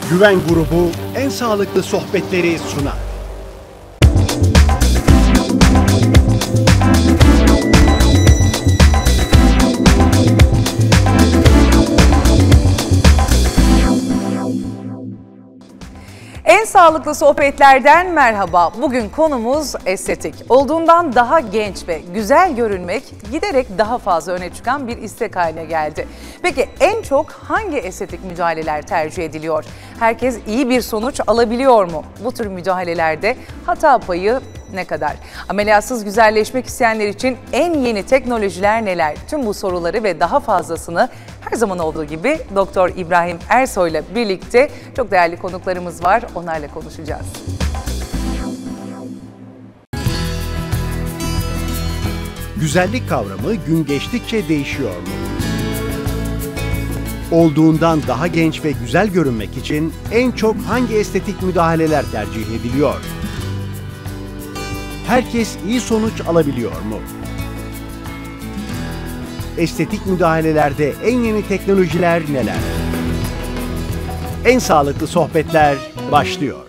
Güven Grubu en sağlıklı sohbetleri sunar. En sağlıklı sohbetlerden merhaba. Bugün konumuz estetik. Olduğundan daha genç ve güzel görünmek giderek daha fazla öne çıkan bir istek haline geldi. Peki en çok hangi estetik müdahaleler tercih ediliyor? Herkes iyi bir sonuç alabiliyor mu? Bu tür müdahalelerde hata payı ne kadar? Ameliyatsız güzelleşmek isteyenler için en yeni teknolojiler neler? Tüm bu soruları ve daha fazlasını her zaman olduğu gibi Doktor İbrahim Ersoy'la birlikte çok değerli konuklarımız var. Onlarla konuşacağız. Güzellik kavramı gün geçtikçe değişiyor mu? Olduğundan daha genç ve güzel görünmek için en çok hangi estetik müdahaleler tercih ediliyor? Herkes iyi sonuç alabiliyor mu? Estetik müdahalelerde en yeni teknolojiler neler? En sağlıklı sohbetler başlıyor.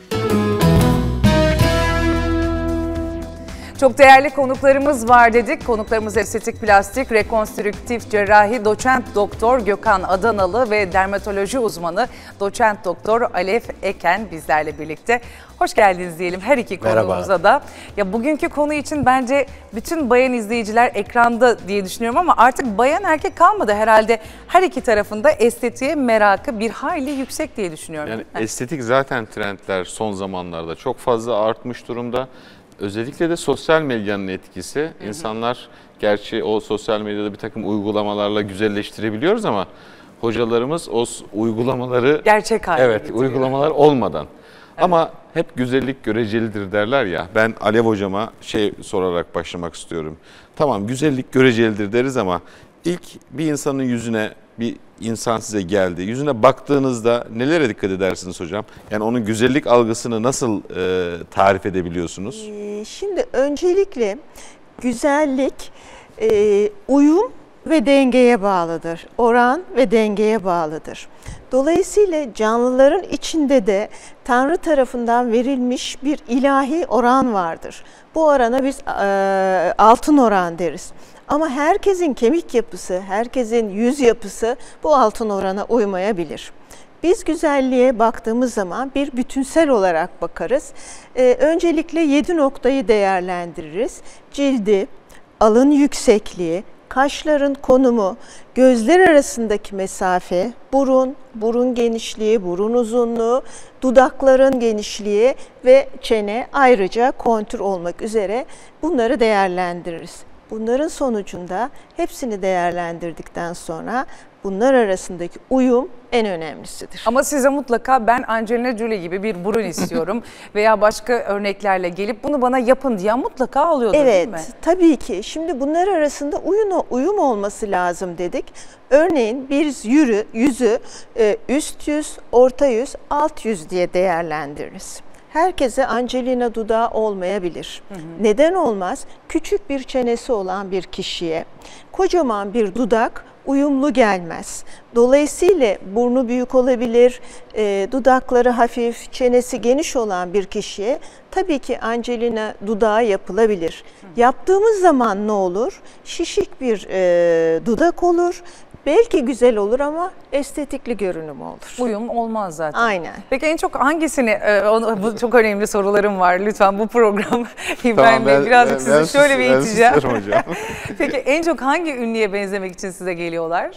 Çok değerli konuklarımız var dedik. Konuklarımız estetik plastik, rekonstrüktif cerrahi doçent doktor Gökhan Adanalı ve dermatoloji uzmanı doçent doktor Alef Eken bizlerle birlikte. Hoş geldiniz diyelim her iki konuğumuza da. Ya bugünkü konu için bence bütün bayan izleyiciler ekranda diye düşünüyorum ama artık bayan erkek kalmadı herhalde. Her iki tarafında estetiğe merakı bir hayli yüksek diye düşünüyorum. Yani estetik zaten trendler son zamanlarda çok fazla artmış durumda. Özellikle de sosyal medyanın etkisi. İnsanlar gerçi o sosyal medyada bir takım uygulamalarla güzelleştirebiliyoruz ama hocalarımız o uygulamaları gerçek haline getiriyor. Uygulamalar olmadan. Evet. Ama hep güzellik görecelidir derler ya. Ben Alev hocama sorarak başlamak istiyorum. Tamam güzellik görecelidir deriz ama ilk bir insanın yüzüne bir insan size geldi. Yüzüne baktığınızda nelere dikkat edersiniz hocam? Yani onun güzellik algısını nasıl tarif edebiliyorsunuz? Şimdi öncelikle güzellik uyum ve dengeye bağlıdır. Oran ve dengeye bağlıdır. Dolayısıyla canlıların içinde de Tanrı tarafından verilmiş bir ilahi oran vardır. Bu orana biz altın oran deriz. Ama herkesin kemik yapısı, herkesin yüz yapısı bu altın orana uymayabilir. Biz güzelliğe baktığımız zaman bir bütünsel olarak bakarız. Öncelikle 7 noktayı değerlendiririz. Cildi, alın yüksekliği, kaşların konumu, gözler arasındaki mesafe, burun genişliği, burun uzunluğu, dudakların genişliği ve çene ayrıca kontür olmak üzere bunları değerlendiririz. Bunların sonucunda hepsini değerlendirdikten sonra bunlar arasındaki uyum en önemlisidir. Ama size mutlaka ben Angelina Jolie gibi bir burun istiyorum veya başka örneklerle gelip bunu bana yapın diye mutlaka alıyordur değil mi? Evet, tabii ki. Şimdi bunlar arasında uyum olması lazım dedik. Örneğin bir yüzü üst yüz, orta yüz, alt yüz diye değerlendiririz. Herkese Angelina dudağı olmayabilir. Neden olmaz? Küçük bir çenesi olan bir kişiye kocaman bir dudak uyumlu gelmez. Dolayısıyla burnu büyük olabilir, dudakları hafif, çenesi geniş olan bir kişiye tabii ki Angelina dudağı yapılabilir. Yaptığımız zaman ne olur? Şişik bir dudak olur. Belki güzel olur ama estetikli görünüm olur. Uyum olmaz zaten. Aynen. Peki en çok hangisini, bu çok önemli sorularım var lütfen bu program. İbrahim Bey birazcık sizi şöyle bir iteceğim. Peki en çok hangi ünlüye benzemek için size geliyorlar?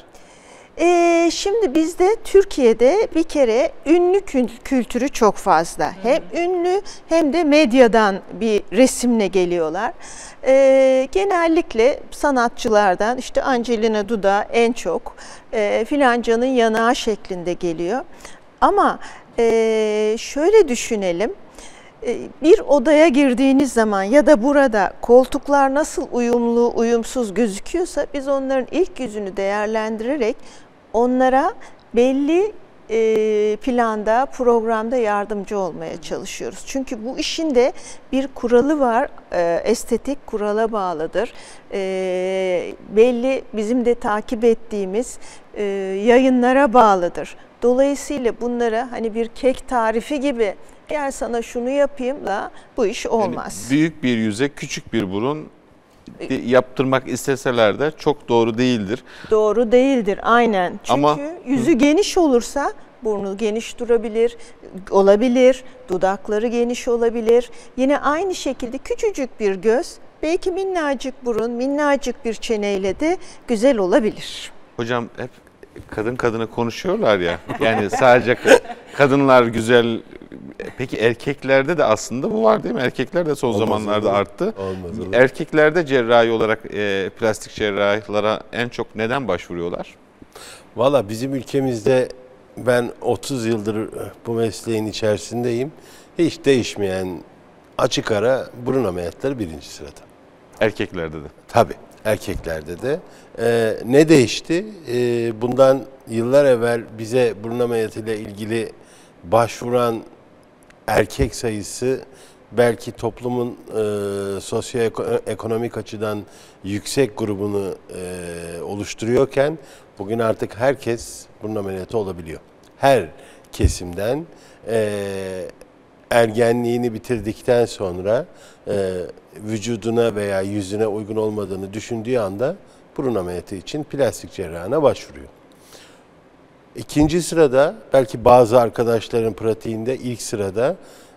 Şimdi bizde Türkiye'de bir kere ünlü kültürü çok fazla. Hem ünlü hem de medyadan bir resimle geliyorlar. Genellikle sanatçılardan işte Angelina dudağı en çok filancanın yanağı şeklinde geliyor. Ama şöyle düşünelim. Bir odaya girdiğiniz zaman ya da burada koltuklar nasıl uyumlu, uyumsuz gözüküyorsa biz onların ilk yüzünü değerlendirerek onlara belli planda, programda yardımcı olmaya çalışıyoruz. Çünkü bu işin de bir kuralı var, estetik kurala bağlıdır. Belli bizim de takip ettiğimiz yayınlara bağlıdır. Dolayısıyla bunlara hani bir kek tarifi gibi eğer sana şunu yapayım da bu iş olmaz. Yani büyük bir yüze küçük bir burun yaptırmak isteseler de çok doğru değildir. Doğru değildir aynen. Çünkü Ama yüzü geniş olursa burnu geniş durabilir, olabilir, dudakları geniş olabilir. Yine aynı şekilde küçücük bir göz, belki minnacık burun, minnacık bir çeneyle de güzel olabilir. Hocam hep kadın kadına konuşuyorlar ya. Yani sadece kadınlar güzel. Peki erkeklerde de aslında bu var değil mi? Erkekler de son zamanlarda arttı. Erkeklerde cerrahi olarak plastik cerrahlara en çok neden başvuruyorlar? Valla bizim ülkemizde ben 30 yıldır bu mesleğin içerisindeyim. Hiç değişmeyen açık ara burun ameliyatları birinci sırada. Erkeklerde de. Tabii erkeklerde de. Ne değişti? Bundan yıllar evvel bize burun ameliyatıyla ilgili başvuran erkek sayısı belki toplumun sosyoekonomik açıdan yüksek grubunu oluşturuyorken bugün artık herkes burun ameliyatı olabiliyor. Her kesimden ergenliğini bitirdikten sonra vücuduna veya yüzüne uygun olmadığını düşündüğü anda burun ameliyatı için plastik cerrahına başvuruyor. İkinci sırada belki bazı arkadaşların pratiğinde ilk sırada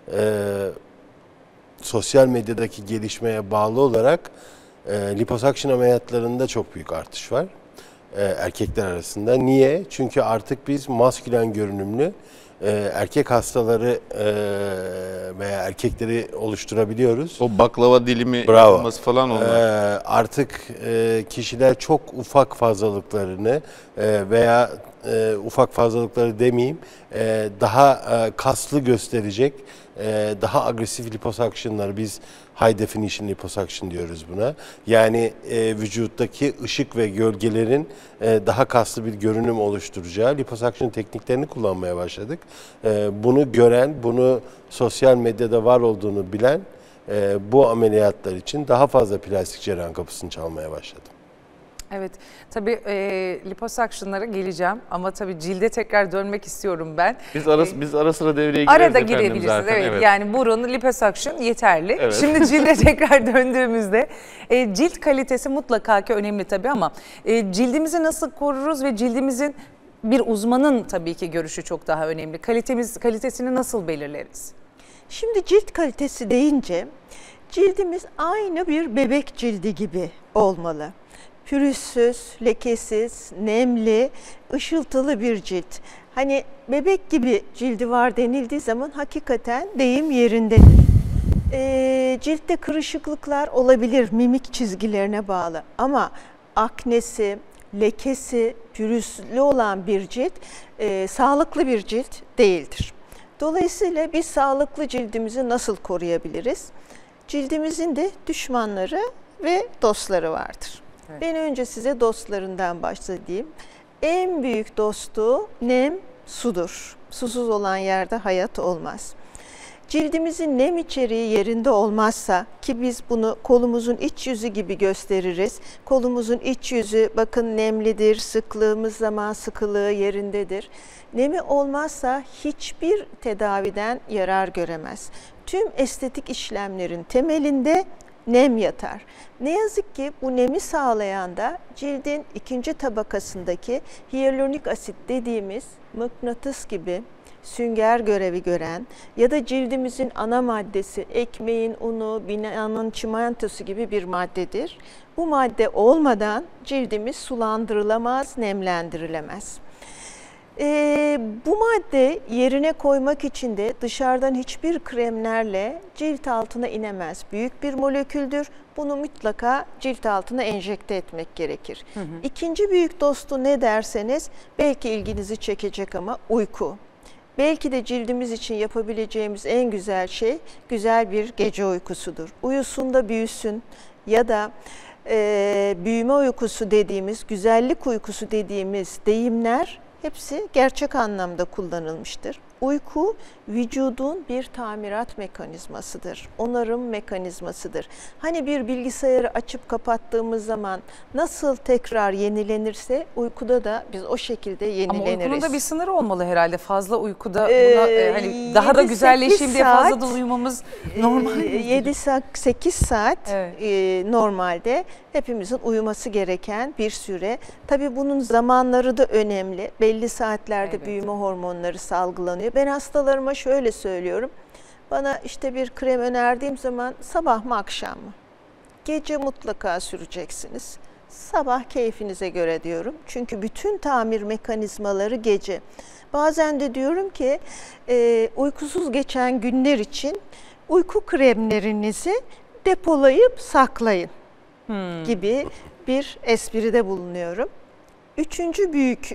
sosyal medyadaki gelişmeye bağlı olarak liposuction ameliyatlarında çok büyük artış var erkekler arasında. Niye? Çünkü artık biz maskülen görünümlü erkek hastaları veya erkekleri oluşturabiliyoruz. O baklava dilimi yapılması falan onlar. Artık kişiler çok ufak fazlalıklarını veya ufak fazlalıkları demeyeyim, daha kaslı gösterecek, daha agresif liposuction'lar, biz high definition liposuction diyoruz buna. Yani vücuttaki ışık ve gölgelerin daha kaslı bir görünüm oluşturacağı liposuction tekniklerini kullanmaya başladık. Bunu gören, bunu sosyal medyada var olduğunu bilen bu ameliyatlar için daha fazla plastik cerrahın kapısını çalmaya başladı. Evet, tabii liposuction'lara geleceğim ama tabii cilde tekrar dönmek istiyorum ben. Biz ara sıra devreye gireriz Arada efendim girebilirsiniz, zaten. evet. Yani burun, liposuction yeterli. Evet. Şimdi cilde tekrar döndüğümüzde cilt kalitesi mutlaka ki önemli tabii ama cildimizi nasıl koruruz ve cildimizin bir uzmanın tabii ki görüşü çok daha önemli. Kalitesini nasıl belirleriz? Şimdi cilt kalitesi deyince cildimiz aynı bir bebek cildi gibi olmalı. Pürüzsüz, lekesiz, nemli, ışıltılı bir cilt. Hani bebek gibi cildi var denildiği zaman hakikaten deyim yerindedir. Ciltte kırışıklıklar olabilir mimik çizgilerine bağlı ama aknesi, lekesi, pürüzlü olan bir cilt sağlıklı bir cilt değildir. Dolayısıyla biz sağlıklı cildimizi nasıl koruyabiliriz? Cildimizin de düşmanları ve dostları vardır. Evet. Ben önce size dostlarından bahsedeyim. En büyük dostu nem, sudur. Susuz olan yerde hayat olmaz. Cildimizin nem içeriği yerinde olmazsa, ki biz bunu kolumuzun iç yüzü gibi gösteririz. Kolumuzun iç yüzü bakın nemlidir, sıklığımız zaman sıkılığı yerindedir. Nemi olmazsa hiçbir tedaviden yarar göremez. Tüm estetik işlemlerin temelinde nem yatar. Ne yazık ki bu nemi sağlayan da cildin ikinci tabakasındaki hyaluronik asit dediğimiz mıknatıs gibi sünger görevi gören ya da cildimizin ana maddesi ekmeğin unu, binanın çimentosu gibi bir maddedir. Bu madde olmadan cildimiz sulandırılamaz, nemlendirilemez. Bu madde yerine koymak için de dışarıdan hiçbir kremlerle cilt altına inemez. Büyük bir moleküldür. Bunu mutlaka cilt altına enjekte etmek gerekir. İkinci büyük dostu ne derseniz belki ilginizi çekecek ama uyku. Belki de cildimiz için yapabileceğimiz en güzel şey güzel bir gece uykusudur. Uyusun da büyüsün ya da büyüme uykusu dediğimiz, güzellik uykusu dediğimiz deyimler hepsi gerçek anlamda kullanılmıştır. Uyku vücudun bir tamirat mekanizmasıdır, onarım mekanizmasıdır. Hani bir bilgisayarı açıp kapattığımız zaman nasıl tekrar yenilenirse uykuda da biz o şekilde Ama yenileniriz. uykunun da bir sınırı olmalı herhalde. Fazla uykuda buna, hani daha da 7-8 güzelleşeyim diye fazla da saat, uyumamız normal değil. 7-8 saat Evet. normalde hepimizin uyuması gereken bir süre. Tabii bunun zamanları da önemli. Belli saatlerde Evet. büyüme hormonları salgılanıyor. Ben hastalarıma şöyle söylüyorum. Bana işte bir krem önerdiğim zaman sabah mı akşam mı? Gece mutlaka süreceksiniz. Sabah keyfinize göre diyorum. Çünkü bütün tamir mekanizmaları gece. Bazen de diyorum ki uykusuz geçen günler için uyku kremlerinizi depolayıp saklayın gibi bir espride bulunuyorum. Üçüncü büyük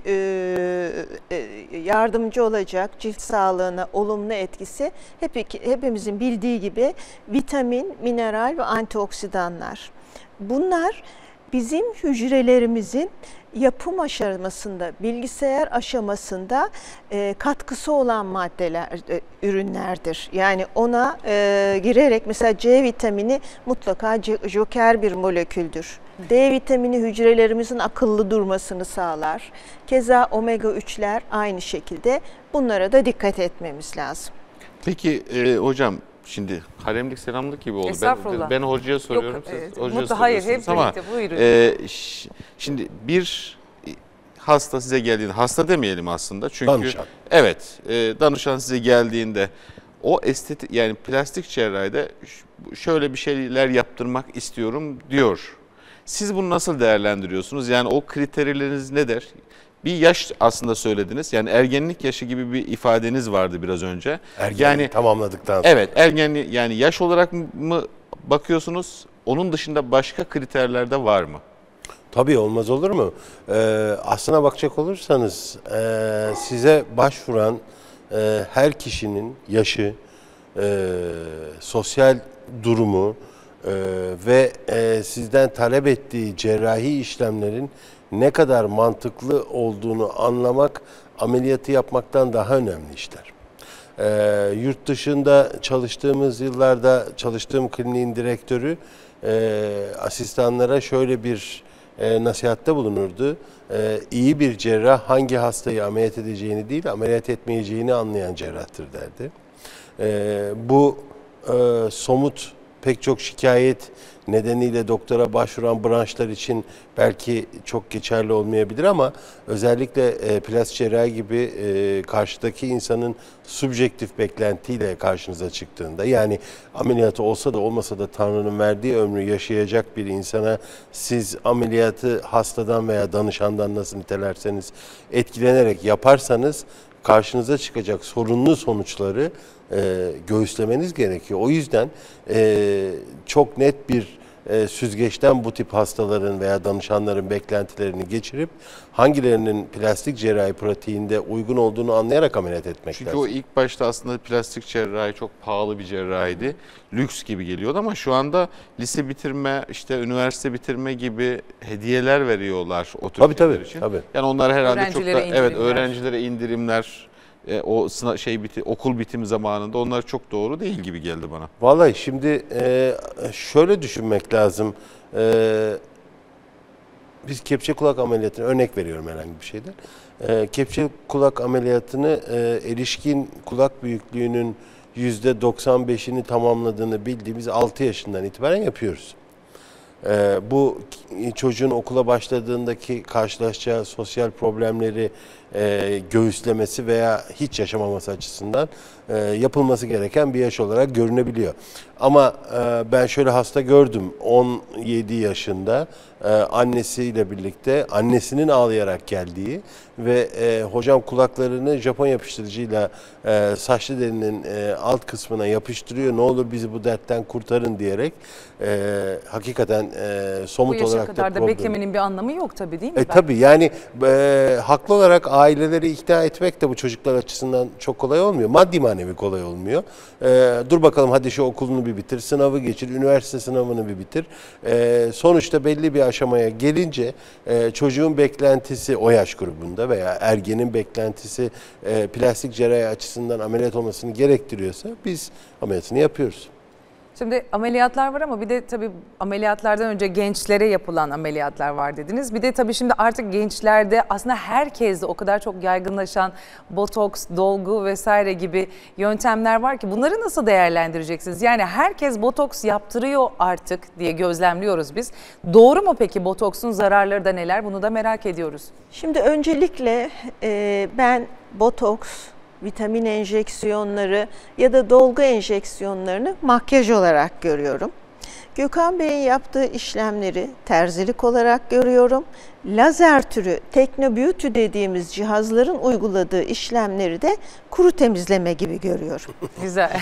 yardımcı olacak cilt sağlığına olumlu etkisi hepimizin bildiği gibi vitamin, mineral ve antioksidanlar. Bunlar bizim hücrelerimizin yapım aşamasında, bilgisayar aşamasında katkısı olan maddeler, ürünlerdir. Yani ona girerek mesela C vitamini mutlaka joker bir moleküldür. D vitamini hücrelerimizin akıllı durmasını sağlar. Keza omega 3'ler aynı şekilde. Bunlara da dikkat etmemiz lazım. Peki hocam, şimdi haremlik selamlık gibi oldu. Estağfurullah. Ben hocaya soruyorum, Yok, siz evet. hocaya Hayır, soruyorsunuz hep ama birlikte, buyurun. şimdi bir hasta size geldiğinde, hasta demeyelim aslında çünkü Danışan. evet, danışan size geldiğinde o estetik, yani plastik cerrahide şöyle bir şeyler yaptırmak istiyorum diyor. Siz bunu nasıl değerlendiriyorsunuz? Yani o kriterleriniz nedir? Bir yaş aslında söylediniz. Yani ergenlik yaşı gibi bir ifadeniz vardı biraz önce. Yani tamamladıktan sonra. Evet, ergenlik, yani yaş olarak mı bakıyorsunuz? Onun dışında başka kriterler de var mı? Tabii, olmaz olur mu? Aslına bakacak olursanız size başvuran her kişinin yaşı, sosyal durumu ve sizden talep ettiği cerrahi işlemlerin ne kadar mantıklı olduğunu anlamak ameliyatı yapmaktan daha önemli işler. Yurt dışında çalıştığımız yıllarda çalıştığım kliniğin direktörü asistanlara şöyle bir nasihatte bulunurdu. İyi bir cerrah hangi hastayı ameliyat edeceğini değil, ameliyat etmeyeceğini anlayan cerrahtır derdi. Bu somut pek çok şikayet nedeniyle doktora başvuran branşlar için belki çok geçerli olmayabilir ama özellikle plastik cerrahi gibi karşıdaki insanın subjektif beklentiyle karşınıza çıktığında, yani ameliyatı olsa da olmasa da Tanrı'nın verdiği ömrü yaşayacak bir insana siz ameliyatı hastadan veya danışandan nasıl nitelerseniz etkilenerek yaparsanız karşınıza çıkacak sorunlu sonuçları göğüslemeniz gerekiyor. O yüzden çok net bir süzgeçten bu tip hastaların veya danışanların beklentilerini geçirip hangilerinin plastik cerrahi pratiğinde uygun olduğunu anlayarak ameliyat etmek Çünkü lazım. o ilk başta aslında plastik cerrahi çok pahalı bir cerrahiydi. Lüks gibi geliyordu ama şu anda lise bitirme, işte üniversite bitirme gibi hediyeler veriyorlar o tür şeyler için. Tabii. Yani onlar herhalde Öğrencilere çok da evet, indirimler. öğrencilere indirimler, o okul bitimi zamanında onlar çok doğru değil gibi geldi bana. Vallahi şimdi şöyle düşünmek lazım. Biz kepçe kulak ameliyatını, örnek veriyorum herhangi bir şeyden. Kepçe kulak ameliyatını erişkin kulak büyüklüğünün %95'ini tamamladığını bildiğimiz 6 yaşından itibaren yapıyoruz. Bu çocuğun okula başladığındaki karşılaşacağı sosyal problemleri göğüslemesi veya hiç yaşamaması açısından yapılması gereken bir yaş olarak görünebiliyor. Ama ben şöyle hasta gördüm, 17 yaşında annesiyle birlikte, annesinin ağlayarak geldiği ve hocam kulaklarını Japon yapıştırıcıyla saçlı derinin alt kısmına yapıştırıyor, ne olur bizi bu dertten kurtarın diyerek hakikaten Bu somut yaşa olarak kadar da problem. beklemenin bir anlamı yok tabii, değil mi? Tabii yani haklı olarak aileleri ikna etmek de bu çocuklar açısından çok kolay olmuyor. Maddi manevi kolay olmuyor. Dur bakalım hadi şu okulunu bir bitir, sınavı geçir, üniversite sınavını bir bitir. Sonuçta belli bir aşamaya gelince çocuğun beklentisi o yaş grubunda veya ergenin beklentisi plastik cerrahi açısından ameliyat olmasını gerektiriyorsa biz ameliyatını yapıyoruz. Şimdi ameliyatlar var ama bir de tabii ameliyatlardan önce gençlere yapılan ameliyatlar var dediniz. Bir de tabii şimdi artık gençlerde aslında herkeste o kadar çok yaygınlaşan botoks, dolgu vesaire gibi yöntemler var ki bunları nasıl değerlendireceksiniz? Yani herkes botoks yaptırıyor artık diye gözlemliyoruz biz. Doğru mu peki, botoksun zararları da neler? Bunu da merak ediyoruz. Şimdi öncelikle ben botoks, vitamin enjeksiyonları ya da dolgu enjeksiyonlarını makyaj olarak görüyorum. Gökhan Bey'in yaptığı işlemleri terzilik olarak görüyorum. Lazer türü Teknobeauty dediğimiz cihazların uyguladığı işlemleri de kuru temizleme gibi görüyorum. Güzel.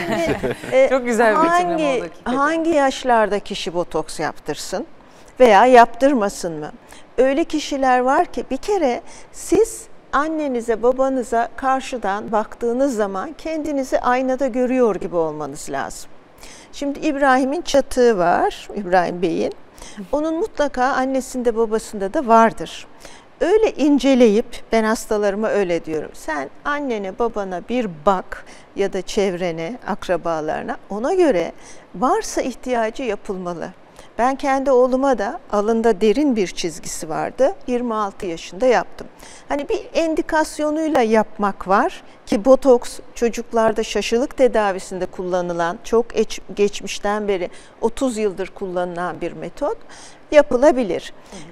Çok güzel bir betimleme oldu. Hangi yaşlarda kişi botoks yaptırsın veya yaptırmasın mı? Öyle kişiler var ki bir kere siz annenize, babanıza karşıdan baktığınız zaman kendinizi aynada görüyor gibi olmanız lazım. Şimdi İbrahim'in çatığı var, İbrahim Bey'in. Onun mutlaka annesinde, babasında da vardır. Öyle inceleyip, ben hastalarıma öyle diyorum. Sen annene, babana bir bak ya da çevrene, akrabalarına. Ona göre varsa ihtiyacı yapılmalı. Ben kendi oğluma da alında derin bir çizgisi vardı. 26 yaşında yaptım. Hani bir endikasyonuyla yapmak var ki botoks çocuklarda şaşılık tedavisinde kullanılan, çok geçmişten beri 30 yıldır kullanılan bir metot, yapılabilir.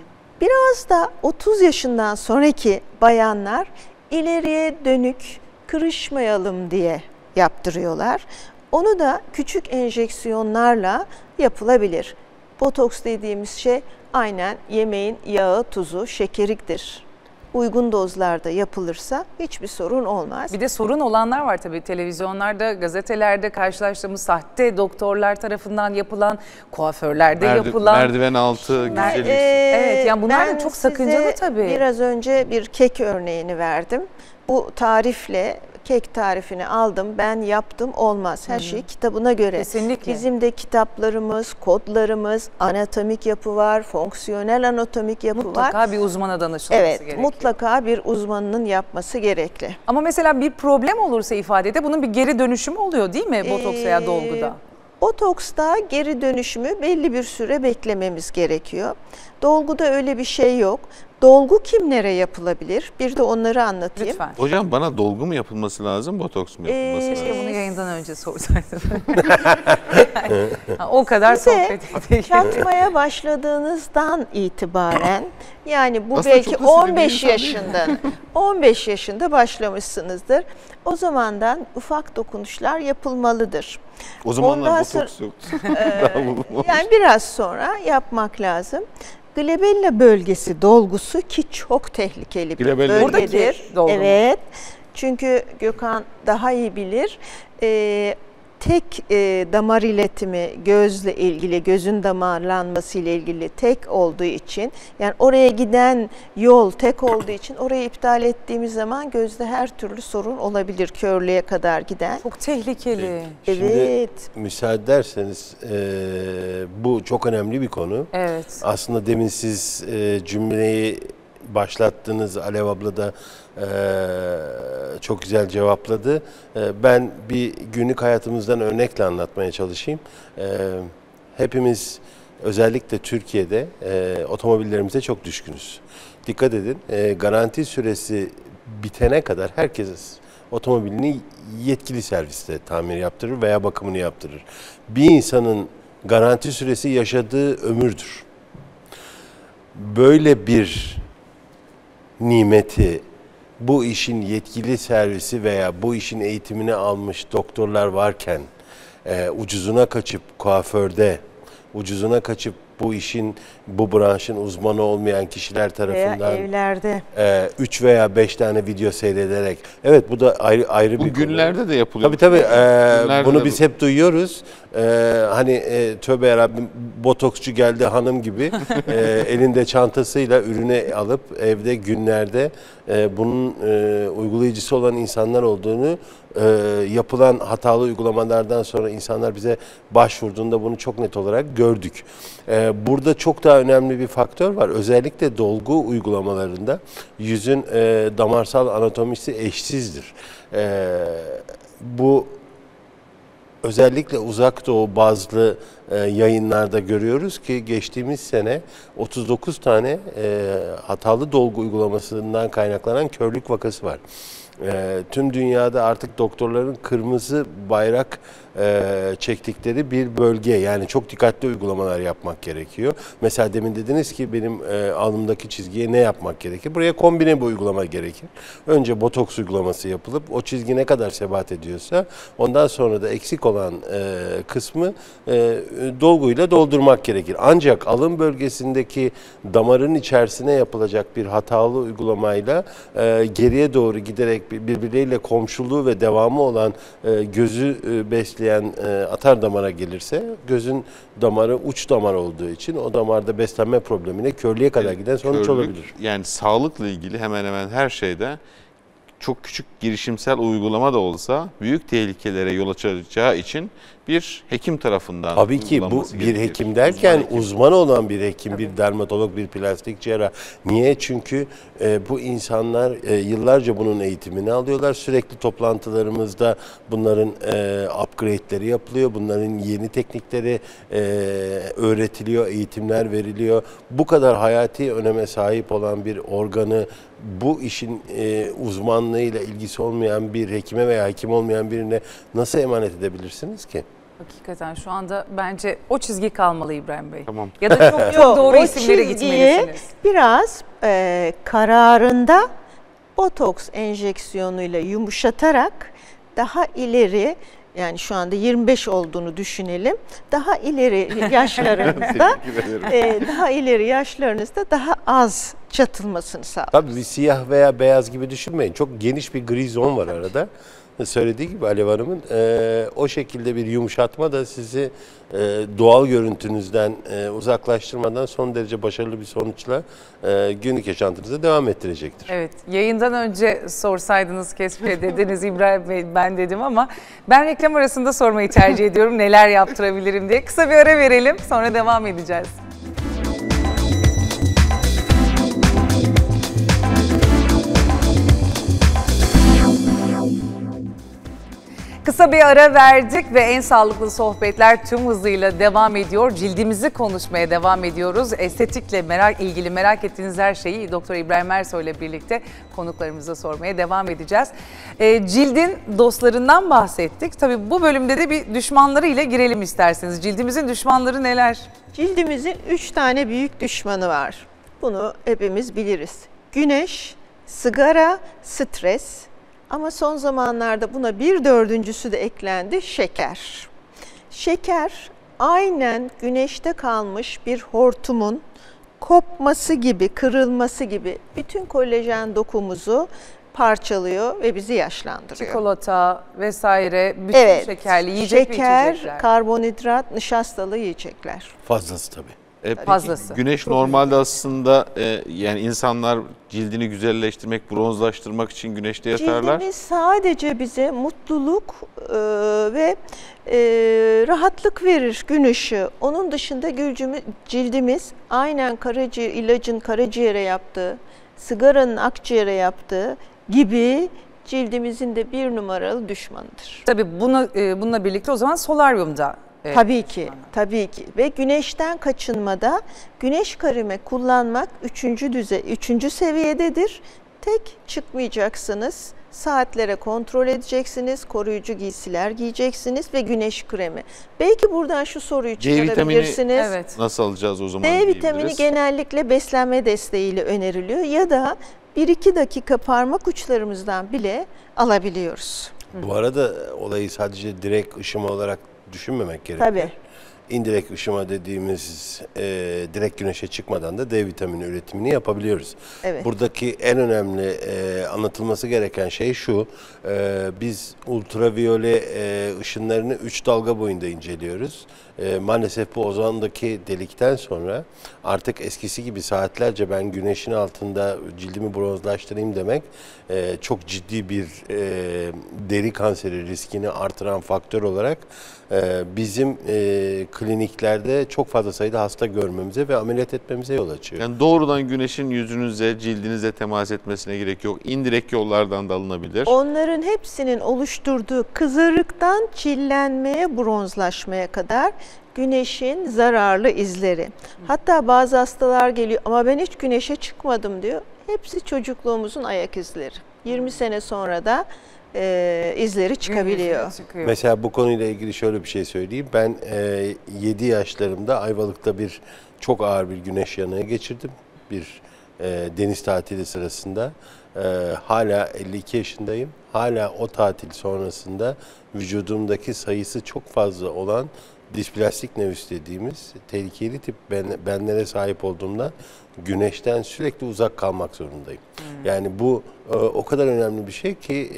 Biraz da 30 yaşından sonraki bayanlar ileriye dönük kırışmayalım diye yaptırıyorlar. Onu da küçük enjeksiyonlarla yapılabilir. Botoks dediğimiz şey aynen yemeğin yağı, tuzu, şekeridir. Uygun dozlarda yapılırsa hiçbir sorun olmaz. Bir de sorun olanlar var tabii, televizyonlarda, gazetelerde karşılaştığımız sahte doktorlar tarafından yapılan, kuaförlerde yapılan. Merdiven altı güzellik. Evet, yani bunlar da çok sakıncalı tabii. Biraz önce bir kek örneğini verdim. Bu tarifle kek tarifini aldım, ben yaptım, olmaz. Her şey kitabına göre. Kesinlikle. Bizim de kitaplarımız, kodlarımız, anatomik yapı var, fonksiyonel anatomik yapı var. Mutlaka bir uzmana danışılması gerekiyor. Evet, mutlaka bir uzmanının yapması gerekli. Ama mesela bir problem olursa ifadede bunun bir geri dönüşümü oluyor değil mi botoks veya dolguda? Botoksta geri dönüşümü belli bir süre beklememiz gerekiyor. Dolguda öyle bir şey yok. Dolgu kimlere yapılabilir? Bir de onları anlatayım. Lütfen. Hocam bana dolgu mu yapılması lazım, botoks mu yapılması Keşke lazım? bunu yayından önce sorsaydım. O kadar sohbet ettik. Çatmaya başladığınızdan itibaren, yani bu Aslında belki çok da sinirli 15 insan değil yaşında 15 yaşında başlamışsınızdır. O zamandan ufak dokunuşlar yapılmalıdır. O zamanlar Ondan botoks yoktu. Daha bulunmamış. Yani biraz sonra yapmak lazım. Glabella bölgesi dolgusu ki çok tehlikeli bir Glabella bölgedir. Buradaki dolgu mu? Evet. Çünkü Gökhan daha iyi bilir. Tek damar iletimi gözle ilgili, gözün damarlanması ile ilgili tek olduğu için, yani oraya giden yol tek olduğu için orayı iptal ettiğimiz zaman gözde her türlü sorun olabilir, körlüğe kadar giden. Çok tehlikeli. Şimdi Evet. müsaade ederseniz bu çok önemli bir konu. Evet. Aslında demin siz cümleyi başlattınız, Alev abla da çok güzel cevapladı. Ben bir günlük hayatımızdan örnekle anlatmaya çalışayım. Hepimiz özellikle Türkiye'de otomobillerimize çok düşkünüz. Dikkat edin, garanti süresi bitene kadar herkes otomobilini yetkili serviste tamir yaptırır veya bakımını yaptırır. Bir insanın garanti süresi yaşadığı ömürdür. Böyle bir nimeti bu işin yetkili servisi veya bu işin eğitimini almış doktorlar varken ucuzuna kaçıp kuaförde, ucuzuna kaçıp bu işin, bu branşın uzmanı olmayan kişiler tarafından Veya evlerde. 3 veya 5 tane video seyrederek, evet bu da ayrı bir konu. Bu günlerde de yapılıyor. Tabii Günlerde bunu de biz hep duyuyoruz. Hani tövbe yarabbim botoksçu geldi hanım gibi elinde çantasıyla ürünü alıp evde günlerde bunun uygulayıcısı olan insanlar olduğunu, yapılan hatalı uygulamalardan sonra insanlar bize başvurduğunda bunu çok net olarak gördük. Burada çok daha önemli bir faktör var. Özellikle dolgu uygulamalarında yüzün damarsal anatomisi eşsizdir. Bu özellikle uzak doğu bazlı yayınlarda görüyoruz ki geçtiğimiz sene 39 tane hatalı dolgu uygulamasından kaynaklanan körlük vakası var. Tüm dünyada artık doktorların kırmızı bayrak çektikleri bir bölge, yani çok dikkatli uygulamalar yapmak gerekiyor. Mesela demin dediniz ki benim alnımdaki çizgiye ne yapmak gerekir? Buraya kombine bir uygulama gerekir. Önce botoks uygulaması yapılıp o çizgi ne kadar sebat ediyorsa ondan sonra da eksik olan kısmı dolguyla doldurmak gerekir. Ancak alın bölgesindeki damarın içerisine yapılacak bir hatalı uygulamayla geriye doğru giderek birbirleriyle komşuluğu ve devamı olan gözü besleyen atar damara gelirse, gözün damarı uç damar olduğu için o damarda beslenme problemine, körlüğe kadar giden sonuç olabilir. Yani sağlıkla ilgili hemen hemen her şeyde çok küçük girişimsel uygulama da olsa büyük tehlikelere yol açacağı için bir hekim tarafından tabii ki bu bir hekim derken uzman olan bir hekim, bir dermatolog, bir plastik cerrah. Niye? Çünkü bu insanlar yıllarca bunun eğitimini alıyorlar. Sürekli toplantılarımızda bunların upgrade'leri yapılıyor. Bunların yeni teknikleri öğretiliyor, eğitimler veriliyor. Bu kadar hayati öneme sahip olan bir organı bu işin uzmanlığıyla ilgisi olmayan bir hekime veya hekim olmayan birine nasıl emanet edebilirsiniz ki? Hakikaten şu anda bence o çizgi kalmalı İbrahim Bey. Tamam. Ya da çok doğru isimlere gitmelisiniz. Biraz kararında botoks enjeksiyonuyla yumuşatarak daha ileri, yani şu anda 25 olduğunu düşünelim. Daha ileri yaşlarınızda daha az çatılmasını sağlar. Tabii bir siyah veya beyaz gibi düşünmeyin. Çok geniş bir gri zon var arada. Söylediği gibi Alev Hanım'ın o şekilde bir yumuşatma da sizi doğal görüntünüzden uzaklaştırmadan son derece başarılı bir sonuçla günlük yaşantınıza devam ettirecektir. Evet, yayından önce sorsaydınız keşke dediniz İbrahim Bey, ben dedim ama ben reklam arasında sormayı tercih ediyorum neler yaptırabilirim diye. Kısa bir ara verelim, sonra devam edeceğiz. Kısa bir ara verdik ve en sağlıklı sohbetler tüm hızıyla devam ediyor. Cildimizi konuşmaya devam ediyoruz. Estetikle ilgili merak ettiğiniz her şeyi Doktor İbrahim Ersoy ile birlikte konuklarımıza sormaya devam edeceğiz. Cildin dostlarından bahsettik. Tabii bu bölümde de bir düşmanları ile girelim isterseniz. Cildimizin düşmanları neler? Cildimizin 3 tane büyük düşmanı var. Bunu hepimiz biliriz. Güneş, sigara, stres. Ama son zamanlarda buna bir dördüncüsü de eklendi, şeker. Şeker aynen güneşte kalmış bir hortumun kopması gibi, kırılması gibi bütün kolajen dokumuzu parçalıyor ve bizi yaşlandırıyor. Çikolata vesaire, bütün şekerli yiyecek ve içecekler. Şeker, karbonhidrat, nişastalı yiyecekler. Fazlası tabii. Fazlası. Güneş normalde aslında yani insanlar cildini güzelleştirmek, bronzlaştırmak için güneşte yatarlar. Cildimiz sadece bize mutluluk ve rahatlık verir, gün ışığı. Onun dışında cildimiz aynen ilacın karaciğere yaptığı, sigaranın akciğere yaptığı gibi cildimizin de bir numaralı düşmanıdır. Tabii bununla birlikte o zaman solaryumda. Tabii ki, tabii ki. Ve güneşten kaçınmada güneş kremi kullanmak 3. seviyededir. Tek çıkmayacaksınız. Saatlere kontrol edeceksiniz, koruyucu giysiler giyeceksiniz ve güneş kremi. Belki buradan şu soruyu çıkarabilirsiniz. Evet. Nasıl alacağız o zaman? D vitamini genellikle beslenme desteğiyle öneriliyor ya da 1-2 dakika parmak uçlarımızdan bile alabiliyoruz. Bu arada olayı sadece direkt ışıma olarak düşünmemek gerekiyor. Tabii. indirekt ışıma dediğimiz direkt güneşe çıkmadan da D vitamini üretimini yapabiliyoruz. Evet. Buradaki en önemli anlatılması gereken şey şu, biz ultraviyole ışınlarını 3 dalga boyunda inceliyoruz. Maalesef bu ozondaki delikten sonra artık eskisi gibi saatlerce ben güneşin altında cildimi bronzlaştırayım demek çok ciddi bir deri kanseri riskini artıran faktör olarak bizim kliniklerde çok fazla sayıda hasta görmemize ve ameliyat etmemize yol açıyor. Yani doğrudan güneşin yüzünüze, cildinize temas etmesine gerek yok. İndirekt yollardan da alınabilir. Onların hepsinin oluşturduğu kızarıktan çillenmeye, bronzlaşmaya kadar güneşin zararlı izleri. Hatta bazı hastalar geliyor ama ben hiç güneşe çıkmadım diyor. Hepsi çocukluğumuzun ayak izleri. 20 sene sonra da izleri çıkabiliyor. Mesela bu konuyla ilgili şöyle bir şey söyleyeyim. Ben 7 yaşlarımda Ayvalık'ta çok ağır bir güneş yanığı geçirdim. Bir deniz tatili sırasında. Hala 52 yaşındayım. Hala o tatil sonrasında vücudumdaki sayısı çok fazla olan displastik nevüs dediğimiz tehlikeli tip benlere sahip olduğumda güneşten sürekli uzak kalmak zorundayım. Yani bu o kadar önemli bir şey ki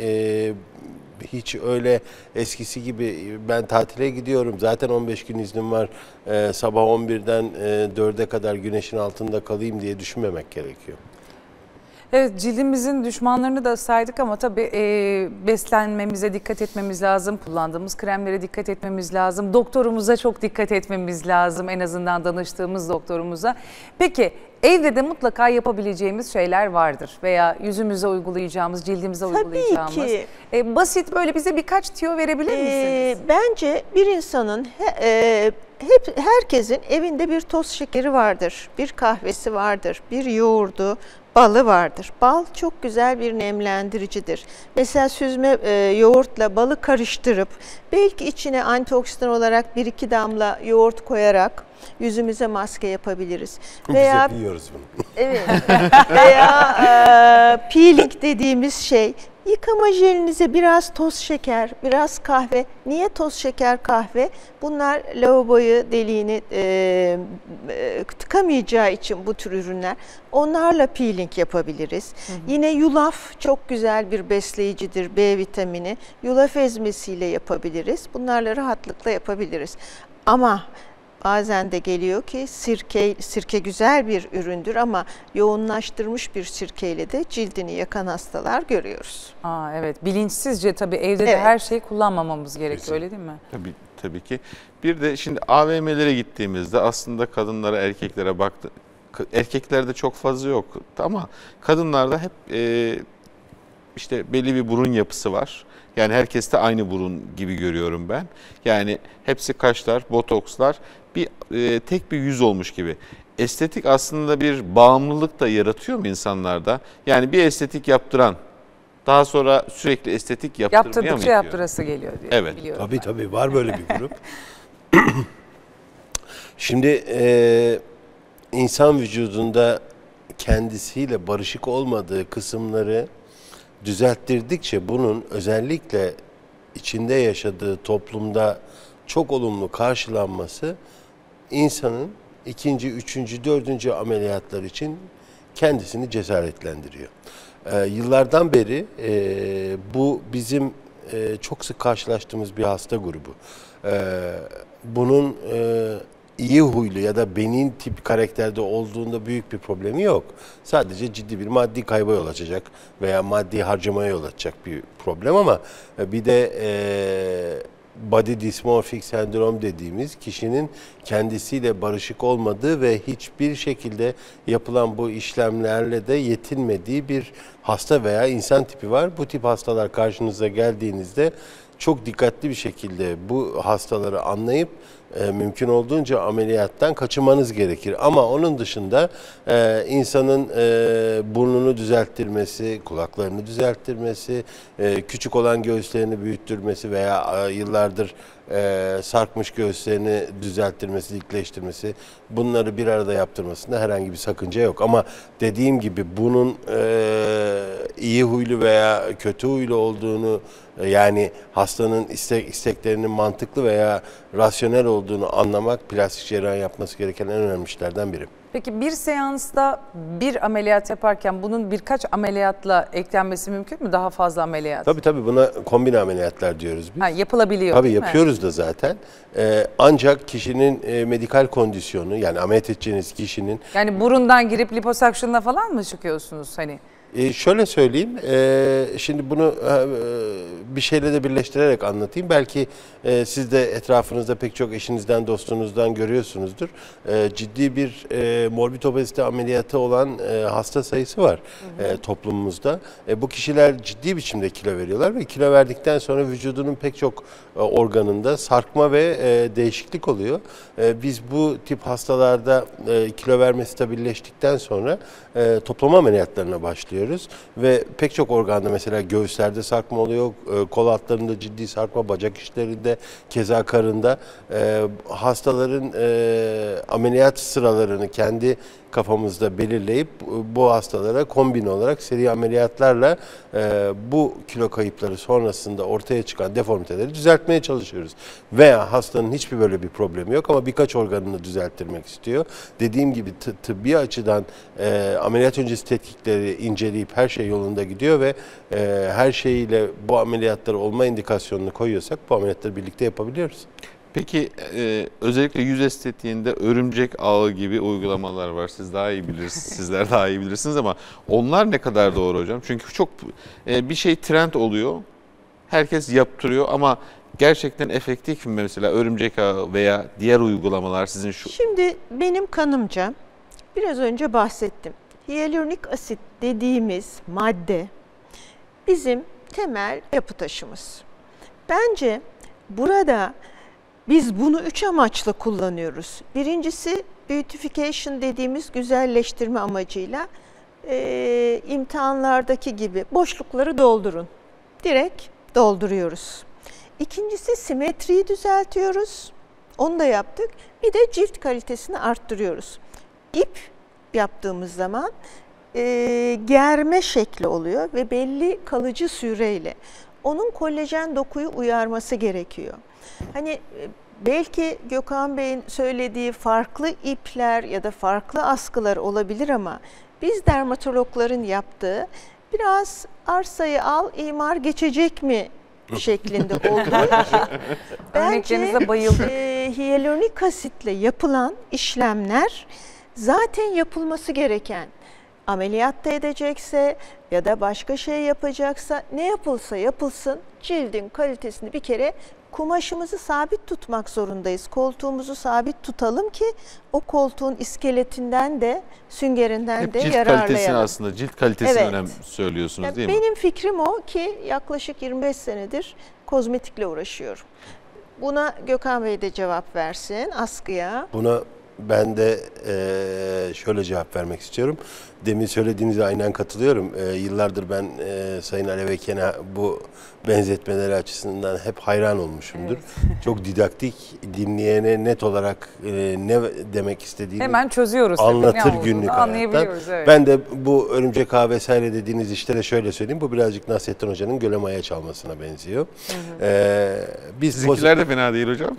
hiç öyle eskisi gibi ben tatile gidiyorum zaten 15 gün iznim var sabah 11'den 4'e kadar güneşin altında kalayım diye düşünmemek gerekiyor. Evet, cildimizin düşmanlarını da saydık ama tabii beslenmemize dikkat etmemiz lazım. Kullandığımız kremlere dikkat etmemiz lazım. Doktorumuza çok dikkat etmemiz lazım. En azından danıştığımız doktorumuza. Peki evde de mutlaka yapabileceğimiz şeyler vardır. Veya yüzümüze uygulayacağımız, cildimize uygulayacağımız. Tabii ki. Basit böyle bize birkaç tüyo verebilir misiniz? Bence bir insanın herkesin evinde bir toz şekeri vardır, bir kahvesi vardır, bir yoğurdu, balı vardır. Bal çok güzel bir nemlendiricidir. Mesela süzme yoğurtla balı karıştırıp belki içine antioksidan olarak 1-2 damla yoğurt koyarak yüzümüze maske yapabiliriz. Veya biz hep yiyoruz bunu. Evet. Veya peeling dediğimiz şey. Yıkama jelinize biraz toz şeker, biraz kahve. Niye toz şeker, kahve? Bunlar lavaboyu deliğini tıkamayacağı için bu tür ürünler. Onlarla peeling yapabiliriz. Yine yulaf çok güzel bir besleyicidir, B vitamini. Yulaf ezmesiyle yapabiliriz. Bunlarla rahatlıkla yapabiliriz. Ama bazen de geliyor ki sirke güzel bir üründür ama yoğunlaştırmış bir sirkeyle de cildini yakan hastalar görüyoruz. Evet, bilinçsizce tabii evde de her şeyi kullanmamamız gerekiyor, öyle değil mi? Tabii ki. Bir de şimdi AVM'lere gittiğimizde aslında kadınlara, erkeklere erkeklerde çok fazla yok ama kadınlarda hep işte belli bir burun yapısı var. Yani herkeste aynı burun gibi görüyorum ben. Yani hepsi kaşlar, botokslar, tek bir yüz olmuş gibi. Estetik aslında bir bağımlılık da yaratıyor mu insanlarda? Yani bir estetik yaptıran daha sonra sürekli estetik yaptırmaya mı Yaptırdıkça gidiyor? yaptırası geliyor diye Evet. biliyorum. Tabii var böyle bir grup. Şimdi insan vücudunda kendisiyle barışık olmadığı kısımları düzelttirdikçe bunun özellikle içinde yaşadığı toplumda çok olumlu karşılanması insanın 2., 3., 4. ameliyatlar için kendisini cesaretlendiriyor. Yıllardan beri bu bizim çok sık karşılaştığımız bir hasta grubu. Bunun iyi huylu ya da benin tip karakterde olduğunda büyük bir problemi yok. Sadece ciddi bir maddi kayba yol açacak veya maddi harcamaya yol açacak bir problem ama bir de body dysmorphic sendrom dediğimiz kişinin kendisiyle barışık olmadığı ve hiçbir şekilde yapılan bu işlemlerle de yetinmediği bir hasta veya insan tipi var. Bu tip hastalar karşınıza geldiğinizde çok dikkatli bir şekilde bu hastaları anlayıp mümkün olduğunca ameliyattan kaçınmanız gerekir. Ama onun dışında insanın burnunu düzelttirmesi, kulaklarını düzelttirmesi, küçük olan göğüslerini büyüttürmesi veya yıllardır sarkmış göğüslerini düzelttirmesi, dikleştirmesi, bunları bir arada yaptırmasında herhangi bir sakınca yok. Ama dediğim gibi bunun iyi huylu veya kötü huylu olduğunu, yani hastanın isteklerinin mantıklı veya rasyonel olduğunu anlamak plastik cerrahi yapması gereken en önemli işlerden biri. Peki bir seansta bir ameliyat yaparken bunun birkaç ameliyatla eklenmesi mümkün mü? Daha fazla ameliyat? Tabii buna kombine ameliyatlar diyoruz biz. Ha, yapılabiliyor Tabii değil mi? yapıyoruz da zaten. Ancak kişinin medikal kondisyonu, yani ameliyat edeceğiniz kişinin... Yani burundan girip liposuction'la falan mı çıkıyorsunuz hani? Şöyle söyleyeyim, şimdi bunu bir şeyle de birleştirerek anlatayım. Belki siz de etrafınızda pek çok eşinizden, dostunuzdan görüyorsunuzdur. Ciddi bir morbid obezite ameliyatı olan hasta sayısı var toplumumuzda. Bu kişiler ciddi biçimde kilo veriyorlar ve kilo verdikten sonra vücudunun pek çok organında sarkma ve değişiklik oluyor. Biz bu tip hastalarda kilo verme stabilleştikten sonra toplama ameliyatlarına başlıyoruz. Ve pek çok organda, mesela göğüslerde sarkma oluyor, kol altlarında ciddi sarkma, bacak içlerinde, keza karında. Hastaların ameliyat sıralarını kendi kafamızda belirleyip bu hastalara kombine olarak seri ameliyatlarla bu kilo kayıpları sonrasında ortaya çıkan deformiteleri düzeltmeye çalışıyoruz. Veya hastanın hiçbir böyle bir problemi yok ama birkaç organını düzelttirmek istiyor. Dediğim gibi tıbbi açıdan ameliyat öncesi tetkikleri inceleyip her şey yolunda gidiyor ve her şeyiyle bu ameliyatları olma indikasyonunu koyuyorsak bu ameliyatları birlikte yapabiliyoruz. Peki özellikle yüz estetiğinde örümcek ağı gibi uygulamalar var. Siz daha iyi bilirsiniz, sizler daha iyi bilirsiniz ama onlar ne kadar doğru hocam? Çünkü çok bir şey trend oluyor, herkes yaptırıyor ama gerçekten efektif mi mesela örümcek ağı veya diğer uygulamalar sizin şu? Şimdi benim kanımca biraz önce bahsettim. Hyaluronik asit dediğimiz madde bizim temel yapı taşımız. Bence burada biz bunu 3 amaçla kullanıyoruz. Birincisi beautification dediğimiz güzelleştirme amacıyla imtihanlardaki gibi boşlukları doldurun. Direkt dolduruyoruz. İkincisi simetriyi düzeltiyoruz. Onu da yaptık. Bir de cilt kalitesini arttırıyoruz. İp yaptığımız zaman germe şekli oluyor ve belli kalıcı süreyle onun kolajen dokuyu uyarması gerekiyor. Hani belki Gökhan Bey'in söylediği farklı ipler ya da farklı askılar olabilir ama biz dermatologların yaptığı biraz arsayı al, imar geçecek mi şeklinde olduğu için Örneklerinize bayıldık. Hyaluronik asitle yapılan işlemler zaten yapılması gereken, ameliyat da edecekse ya da başka şey yapacaksa ne yapılsa yapılsın cildin kalitesini bir kere kumaşımızı sabit tutmak zorundayız. Koltuğumuzu sabit tutalım ki o koltuğun iskeletinden de süngerinden Hep de cilt yararlayalım. kalitesini aslında, cilt kalitesini Evet. önemli söylüyorsunuz Yani değil mi? benim fikrim o ki yaklaşık 25 senedir kozmetikle uğraşıyorum. Buna Gökhan Bey de cevap versin askıya. Buna ben de şöyle cevap vermek istiyorum. Demin söylediğinize aynen katılıyorum. Yıllardır ben Sayın Alev Eken'e bu benzetmeleri açısından hep hayran olmuşumdur. Evet. Çok didaktik, dinleyene net olarak ne demek istediğini Hemen çözüyoruz. anlatır Ne olduğunu günlük hayattan. anlayabiliyoruz, evet. Ben de bu örümcek ağı vesaire dediğiniz işlere şöyle söyleyeyim. Bu birazcık Nasrettin Hoca'nın göle maya çalmasına benziyor. Biz Sizinkiler de fena değil hocam.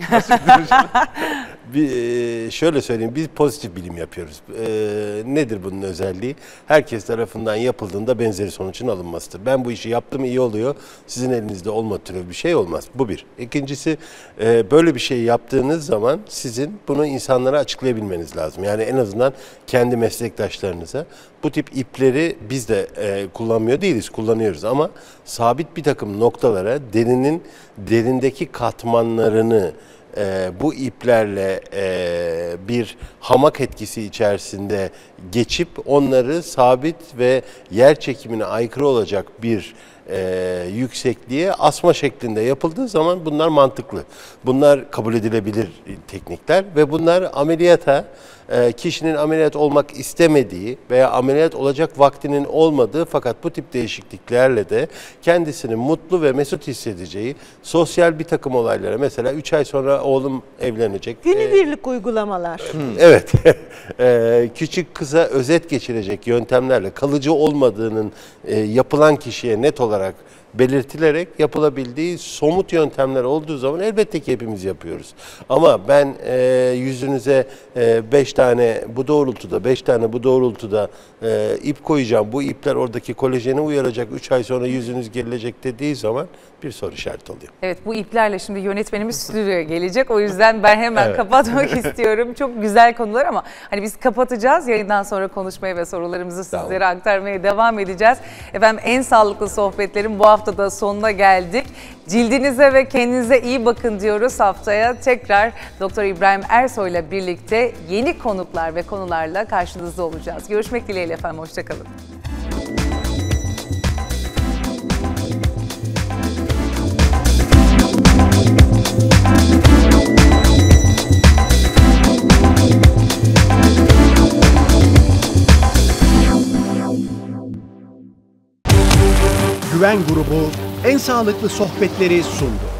şöyle söyleyeyim, biz pozitif bilim yapıyoruz. Nedir bunun özelliği? Herkes tarafından yapıldığında benzeri sonucun alınmasıdır. Ben bu işi yaptım, iyi oluyor. Sizin elinizde olmadığı türlü bir şey olmaz. Bu bir. İkincisi, böyle bir şey yaptığınız zaman sizin bunu insanlara açıklayabilmeniz lazım. Yani en azından kendi meslektaşlarınıza. Bu tip ipleri biz de kullanmıyor değiliz, kullanıyoruz ama sabit bir takım noktalara derindeki katmanlarını bu iplerle bir hamak etkisi içerisinde geçip onları sabit ve yer çekimine aykırı olacak bir yüksekliğe asma şeklinde yapıldığı zaman bunlar mantıklı. Bunlar kabul edilebilir teknikler ve bunlar ameliyata, kişinin ameliyat olmak istemediği veya ameliyat olacak vaktinin olmadığı fakat bu tip değişikliklerle de kendisini mutlu ve mesut hissedeceği sosyal bir takım olaylara, mesela 3 ay sonra oğlum evlenecek. Günübirlik uygulamalar. Evet, küçük kısa özet geçirecek yöntemlerle kalıcı olmadığının yapılan kişiye net olarak belirtilerek yapılabildiği somut yöntemler olduğu zaman elbette ki hepimiz yapıyoruz. Ama ben yüzünüze 5 tane bu doğrultuda, 5 tane bu doğrultuda ip koyacağım, bu ipler oradaki kolajeni uyaracak, 3 ay sonra yüzünüz gerilecek dediği zaman bir soru işareti oluyor. Evet, bu iplerle şimdi yönetmenimiz stüdyoya gelecek. O yüzden ben hemen kapatmak istiyorum. Çok güzel konular ama hani biz kapatacağız. Yayından sonra konuşmaya ve sorularımızı sizlere aktarmaya devam edeceğiz. Efendim, en sağlıklı sohbetlerin bu haftada sonuna geldik. Cildinize ve kendinize iyi bakın diyoruz. Haftaya tekrar Doktor İbrahim Ersoy ile birlikte yeni konuklar ve konularla karşınızda olacağız. Görüşmek dileğiyle efendim. Hoşçakalın. Güven Grubu en sağlıklı sohbetleri sundu.